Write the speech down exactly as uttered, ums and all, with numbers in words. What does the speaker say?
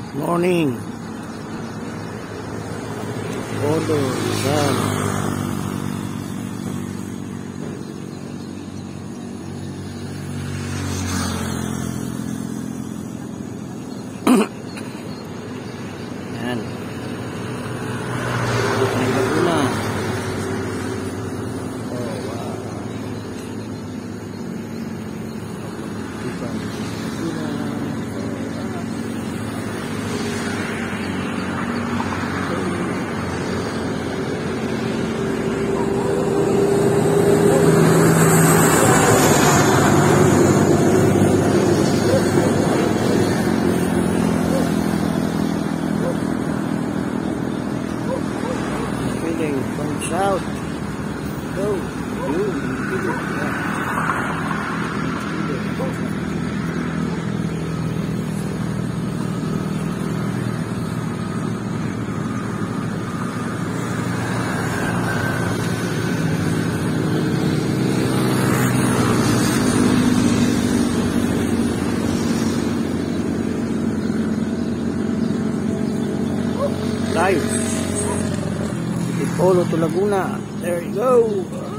Morning. Polo, Rizal. Yan. Ang Laguna. Oh, wow. Punch out. Go. Live. Polo to Laguna. There you go.